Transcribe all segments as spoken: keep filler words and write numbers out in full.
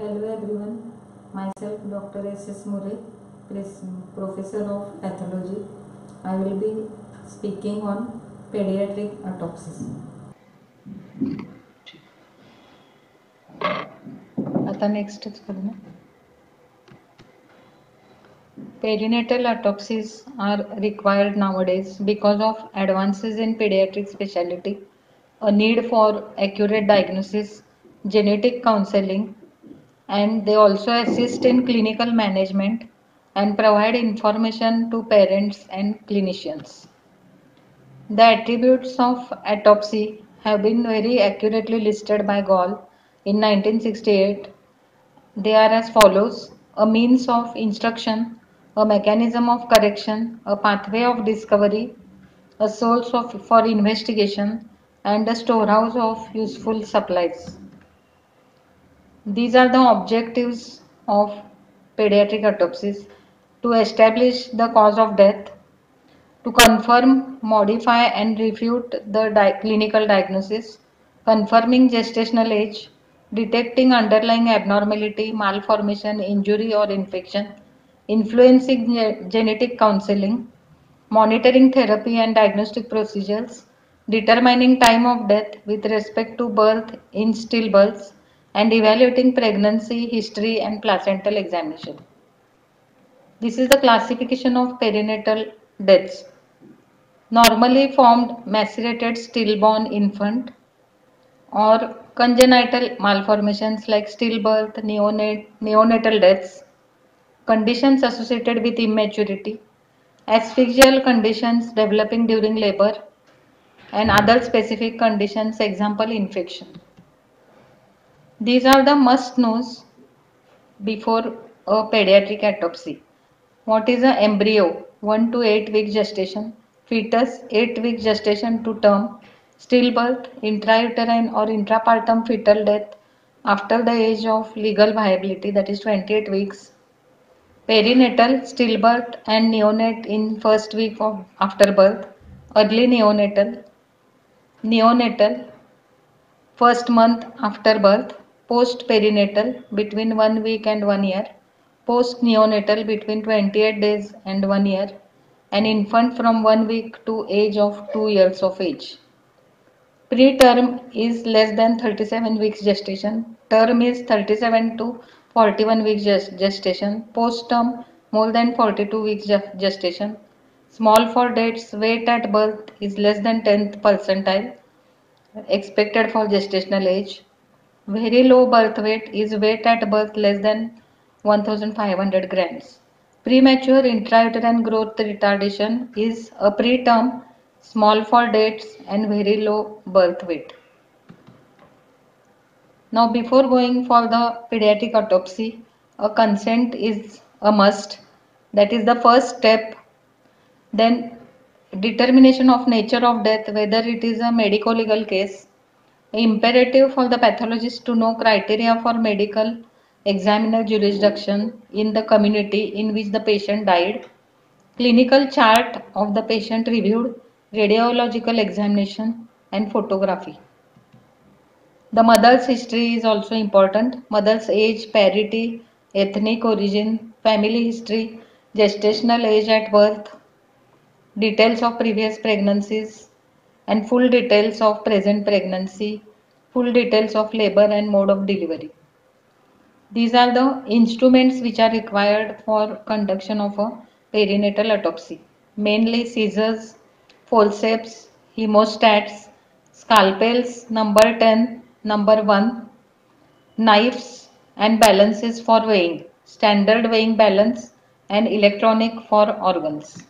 Hello everyone, myself Doctor S S Murray, Professor of Pathology. I will be speaking on pediatric autopsies. आता नेक्स्टच करू ना. Perinatal autopsies are required nowadays because of advances in pediatric specialty, a need for accurate diagnosis, genetic counseling, and they also assist in clinical management and provide information to parents and clinicians. The attributes of autopsy have been very accurately listed by Gall in nineteen sixty-eight. They are as follows: a means of instruction, a mechanism of correction, a pathway of discovery, a source of, for investigation, and a storehouse of useful supplies. These are the objectives of pediatric autopsies: to establish the cause of death, to confirm, modify, and refute the di- clinical diagnosis, confirming gestational age, detecting underlying abnormality, malformation, injury, or infection, influencing ge- genetic counseling, monitoring therapy and diagnostic procedures, determining time of death with respect to birth in stillbirths, and evaluating pregnancy history and placental examination. This is the classification of perinatal deaths. Normally formed macerated stillborn infant or congenital malformations like stillbirth, neonate, neonatal deaths, conditions associated with immaturity, asphyxial conditions developing during labor, and other specific conditions, example infection. These are the must-knows before a pediatric autopsy. What is an embryo? one to eight week gestation. Fetus, eight week gestation to term. Stillbirth, intrauterine or intrapartum fetal death after the age of legal viability, that is twenty-eight weeks. Perinatal, stillbirth and neonate in first week of after birth. Early neonatal, neonatal, first month after birth. Post perinatal, between one week and one year. Post neonatal, between twenty-eight days and one year. An infant from one week to age of two years of age. Preterm is less than thirty-seven weeks gestation. Term is thirty-seven to forty-one weeks gestation. Post-term more than forty-two weeks gestation. Small for dates, weight at birth is less than tenth percentile expected for gestational age. Very low birth weight is weight at birth less than one thousand five hundred grams. Premature intrauterine growth retardation is a preterm, small for dates and very low birth weight. Now before going for the pediatric autopsy, a consent is a must. That is the first step. Then determination of nature of death, whether it is a medico-legal case. Imperative for the pathologist to know criteria for medical examiner jurisdiction in the community in which the patient died. Clinical chart of the patient reviewed, radiological examination and photography. The mother's history is also important. Mother's age, parity, ethnic origin, family history, gestational age at birth, details of previous pregnancies, and full details of present pregnancy, full details of labor and mode of delivery. These are the instruments which are required for conduction of a perinatal autopsy. Mainly scissors, forceps, hemostats, scalpels number ten, number one, knives and balances for weighing, standard weighing balance and electronic for organs.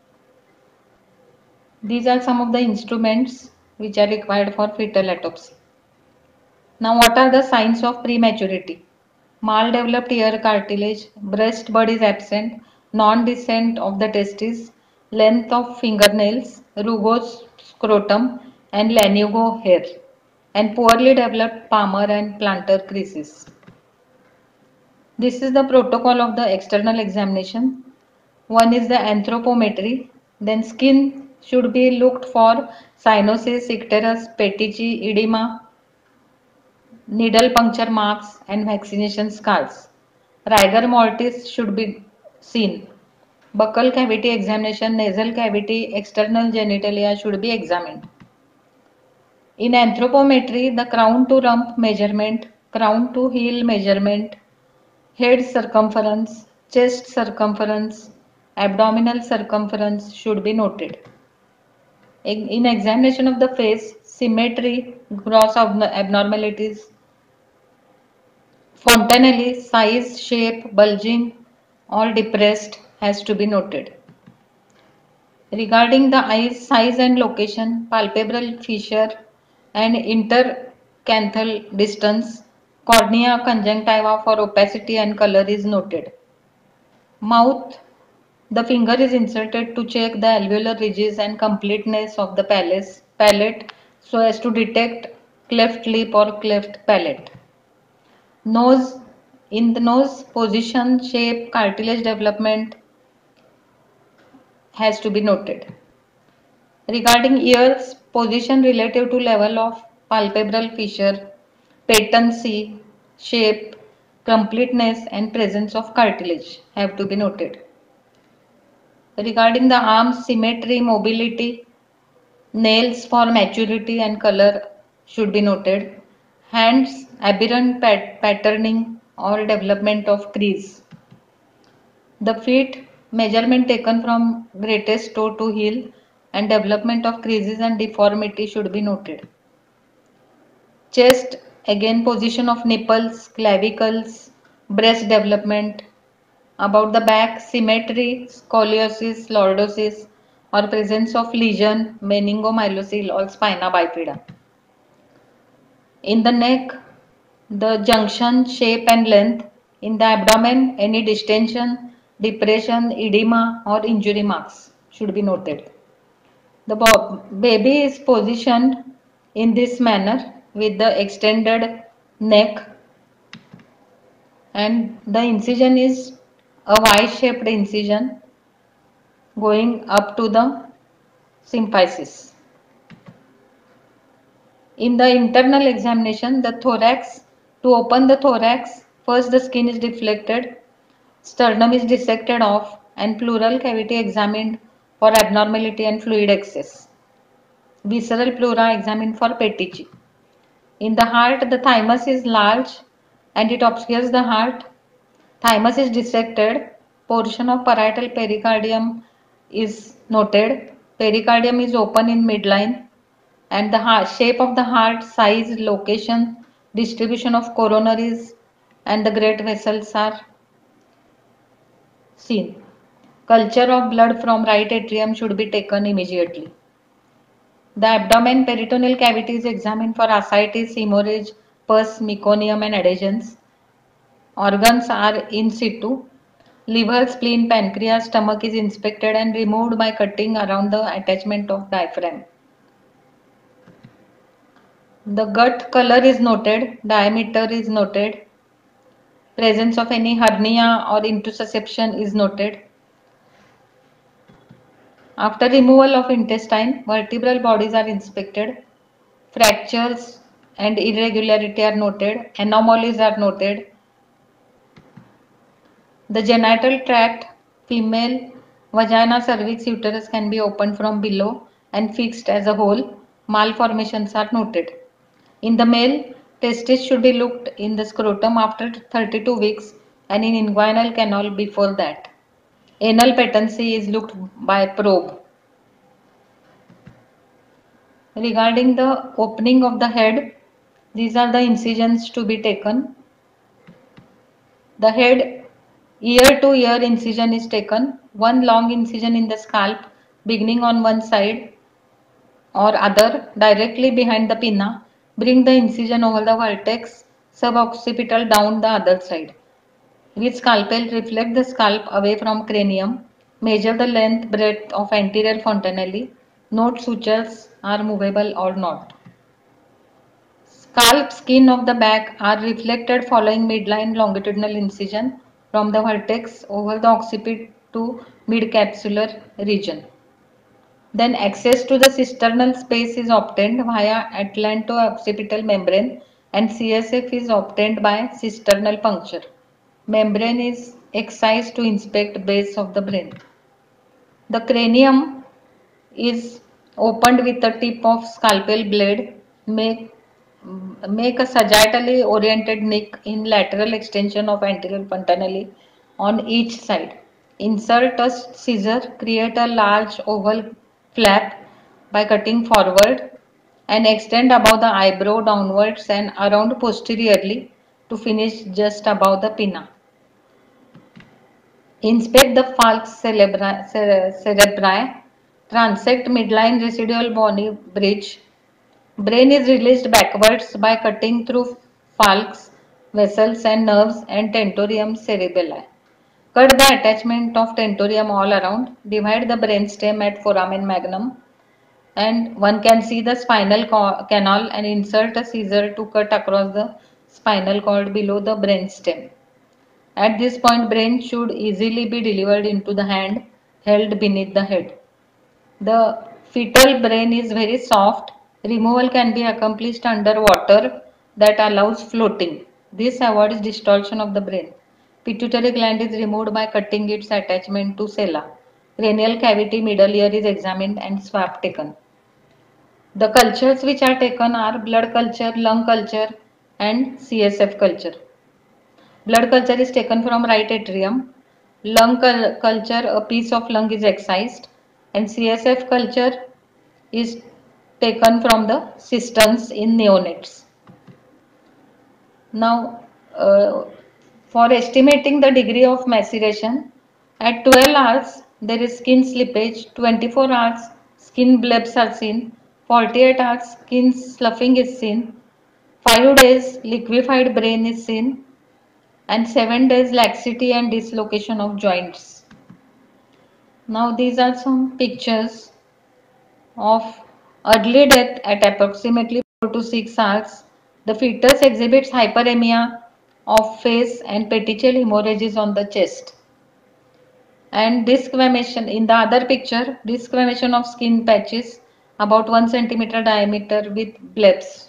These are some of the instruments which are required for fetal autopsy. Now what are the signs of prematurity? Maldeveloped ear cartilage, breast bud is absent, non-descent of the testes, length of fingernails, rugose scrotum and lanugo hair, and poorly developed palmar and plantar creases. This is the protocol of the external examination. One is the anthropometry. Then skin should be looked for cyanosis, icterus, petechiae, edema. needle puncture marks, and vaccination scars. Rigor mortis should be seen. Buccal cavity examination, nasal cavity, external genitalia should be examined. In anthropometry, the crown to rump measurement, crown to heel measurement, head circumference, chest circumference, abdominal circumference should be noted. In in examination of the face, symmetry, gross abno- abnormalities, fontanelle, size, shape, bulging or depressed has to be noted. Regarding the eyes size and location, palpebral fissure and intercanthal distance, cornea conjunctiva for opacity and color is noted. Mouth, the finger is inserted to check the alveolar ridges and completeness of the palace, palate so as to detect cleft lip or cleft palate. Nose, in the nose, position, shape, cartilage development has to be noted. Regarding ears, position relative to level of palpebral fissure, patency, shape, completeness and presence of cartilage have to be noted. Regarding the arms, symmetry, mobility, nails for maturity and color should be noted. Hands, aberrant pat patterning or development of crease. The feet, measurement taken from greatest toe to heel and development of creases and deformity should be noted. Chest, again position of nipples, clavicles, breast development. About the back, symmetry, scoliosis, lordosis or presence of lesion, meningomyelocele or spina bifida. In the neck, the junction, shape and length. In the abdomen, any distension, depression, edema or injury marks should be noted. The baby is positioned in this manner with the extended neck and the incision is a Y-shaped incision going up to the symphysis. In the internal examination, the thorax, to open the thorax, first the skin is deflected, sternum is dissected off and pleural cavity examined for abnormality and fluid excess. Visceral pleura examined for petechiae. In the heart, the thymus is large and it obscures the heart. Thymus is dissected. Portion of parietal pericardium is noted. Pericardium is open in midline and the heart, shape of the heart, size, location, distribution of coronaries and the great vessels are seen. Culture of blood from right atrium should be taken immediately. The abdomen peritoneal cavity is examined for ascites, hemorrhage, pus, meconium and adhesions. Organs are in situ. Liver, spleen, pancreas, stomach is inspected and removed by cutting around the attachment of diaphragm. The gut color is noted, diameter is noted, presence of any hernia or intussusception is noted. After removal of intestine, vertebral bodies are inspected, fractures and irregularity are noted, anomalies are noted. The genital tract, female, vagina, cervix, uterus can be opened from below and fixed as a whole. Malformations are noted. In the male, testes should be looked in the scrotum after thirty-two weeks and in inguinal canal before that. Anal patency is looked by probe. Regarding the opening of the head, these are the incisions to be taken. The head ear to ear incision is taken. One long incision in the scalp beginning on one side or other directly behind the pinna. Bring the incision over the vertex suboccipital down the other side. With scalpel, reflect the scalp away from cranium. Measure the length breadth of anterior fontanelle. Note sutures are movable or not. Scalp skin of the back are reflected following midline longitudinal incision from the vertex over the occiput to midcapsular region. Then access to the cisternal space is obtained via atlanto-occipital membrane and C S F is obtained by cisternal puncture. Membrane is excised to inspect base of the brain. The cranium is opened with the tip of scalpel blade. Make, make a sagittally oriented nick in lateral extension of anterior fontanelle on each side. Insert a scissor, create a large oval flap by cutting forward and extend above the eyebrow downwards and around posteriorly to finish just above the pinna. Inspect the falx cerebri, cerebri, transect midline residual bony bridge. Brain is released backwards by cutting through falx vessels and nerves and tentorium cerebelli. Cut the attachment of tentorium all around. Divide the brainstem at foramen magnum, and one can see the spinal canal and insert a scissor to cut across the spinal cord below the brainstem. At this point, brain should easily be delivered into the hand held beneath the head. The fetal brain is very soft. Removal can be accomplished under water that allows floating. This avoids distortion of the brain. Pituitary gland is removed by cutting its attachment to sella. Cranial cavity middle ear is examined and swab taken. The cultures which are taken are blood culture, lung culture and C S F culture. Blood culture is taken from right atrium. Lung culture, a piece of lung is excised, and C S F culture is taken from the cisterns in neonates. Now, uh, for estimating the degree of maceration, at twelve hours there is skin slippage, twenty-four hours skin blebs are seen, forty-eight hours skin sloughing is seen, five days liquefied brain is seen, and seven days laxity and dislocation of joints. Now these are some pictures of early death at approximately four to six hours. The fetus exhibits hyperemia of face and petechial hemorrhages on the chest. And disclamation in the other picture, disclamation of skin patches about one centimeter diameter with blebs.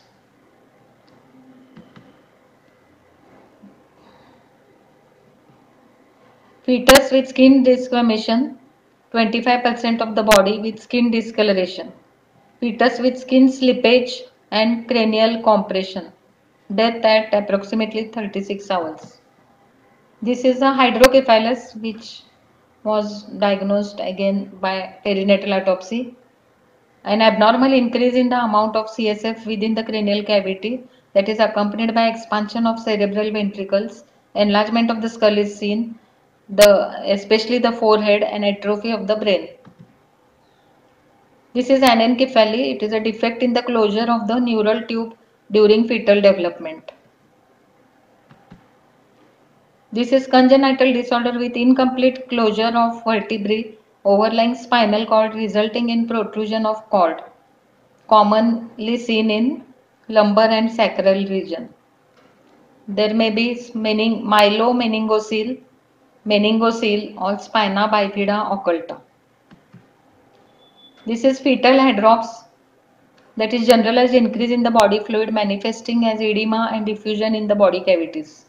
Fetus with skin discoloration, twenty-five percent of the body with skin discoloration. Fetus with skin slippage and cranial compression. Death at approximately thirty-six hours. This is a hydrocephalus which was diagnosed again by perinatal autopsy. An abnormal increase in the amount of C S F within the cranial cavity that is accompanied by expansion of cerebral ventricles, enlargement of the skull is seen, the especially the forehead, and atrophy of the brain. This is anencephaly. It is a defect in the closure of the neural tube during fetal development. This is congenital disorder with incomplete closure of vertebrae overlying spinal cord resulting in protrusion of cord, commonly seen in lumbar and sacral region. There may be mening, myelomeningocele, meningocele or spina bifida occulta. This is fetal hydrops, that is generalized increase in the body fluid manifesting as edema and diffusion in the body cavities.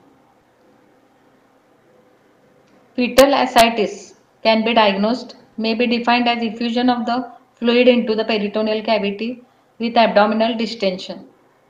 Fetal ascites can be diagnosed, may be defined as effusion of the fluid into the peritoneal cavity with abdominal distension.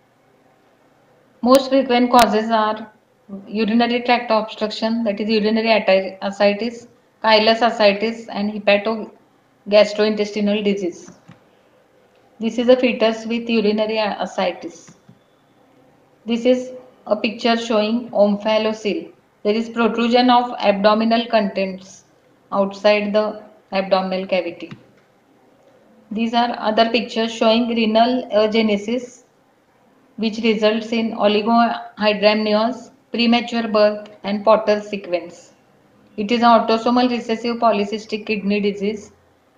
Most frequent causes are urinary tract obstruction, that is urinary ascites, chylous ascites and hepatogastrointestinal disease. This is a fetus with urinary ascites. This is a picture showing omphalocele. There is protrusion of abdominal contents outside the abdominal cavity. These are other pictures showing renal agenesis, which results in oligohydramnios, premature birth and Potter sequence. It is an autosomal recessive polycystic kidney disease.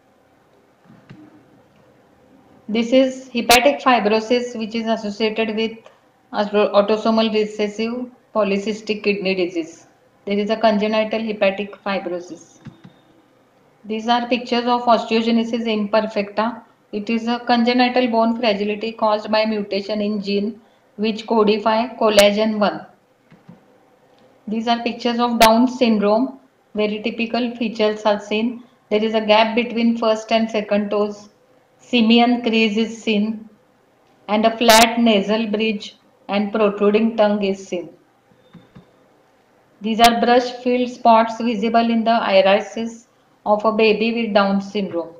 This is hepatic fibrosis, which is associated with autosomal recessive polycystic kidney disease. There is a congenital hepatic fibrosis. These are pictures of osteogenesis imperfecta. It is a congenital bone fragility caused by mutation in gene which codify collagen one. These are pictures of Down syndrome. Very typical features are seen. There is a gap between first and second toes. Simian crease is seen and a flat nasal bridge and protruding tongue is seen. These are brush-filled spots visible in the irises of a baby with Down syndrome.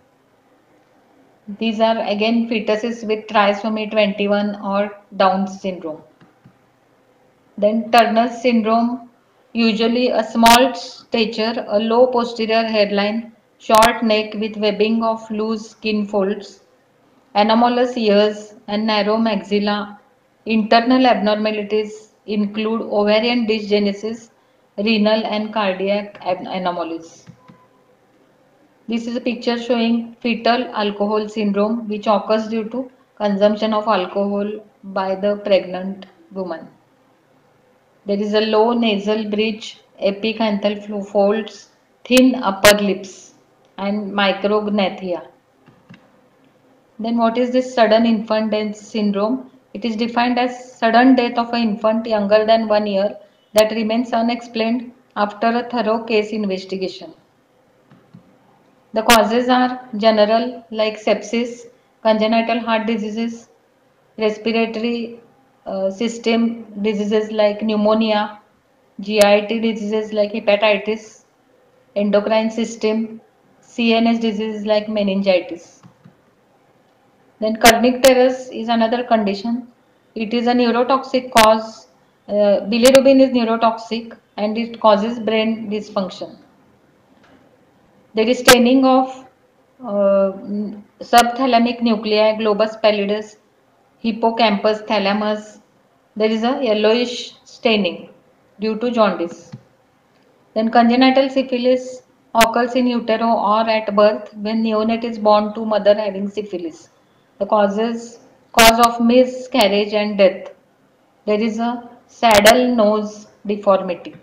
These are again fetuses with trisomy twenty-one or Down syndrome. Then Turner syndrome, usually a small stature, a low posterior hairline, short neck with webbing of loose skin folds, anomalous ears and narrow maxilla. Internal abnormalities include ovarian dysgenesis, renal and cardiac anomalies. This is a picture showing fetal alcohol syndrome, which occurs due to consumption of alcohol by the pregnant woman. There is a low nasal bridge, epicanthal folds, thin upper lips, and micrognathia. Then what is this sudden infant death syndrome? It is defined as sudden death of an infant younger than one year that remains unexplained after a thorough case investigation. The causes are general like sepsis, congenital heart diseases, respiratory uh, system diseases like pneumonia, G I T diseases like hepatitis, endocrine system, C N S diseases like meningitis. Then kernicterus is another condition. It is a neurotoxic cause. Uh, bilirubin is neurotoxic and it causes brain dysfunction. There is staining of uh, subthalamic nuclei, globus pallidus, hippocampus, thalamus. There is a yellowish staining due to jaundice. Then congenital syphilis occurs in utero or at birth when neonate is born to mother having syphilis. The causes cause of miscarriage and death. There is a saddle nose deformity.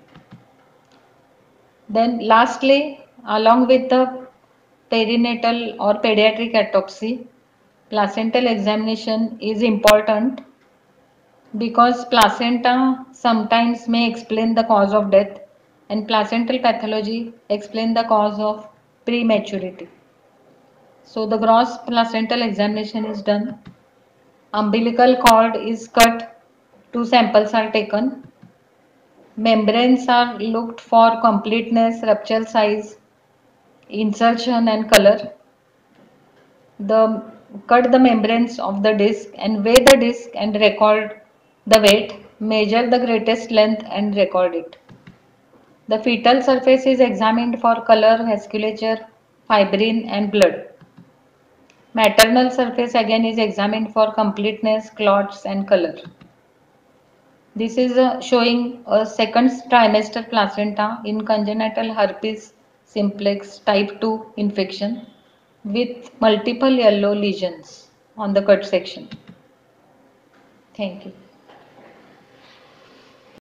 Then lastly, along with the perinatal or pediatric autopsy, placental examination is important because placenta sometimes may explain the cause of death and placental pathology explain the cause of prematurity. So the gross placental examination is done. Umbilical cord is cut. Two samples are taken. Membranes are looked for completeness, rupture size, insertion and color. The cut the membranes of the disc and weigh the disc and record the weight. Measure the greatest length and record it. The fetal surface is examined for color, vasculature, fibrin and blood. Maternal surface again is examined for completeness, clots and color. This is uh, showing a second trimester placenta in congenital herpes simplex type two infection with multiple yellow lesions on the cut section. Thank you.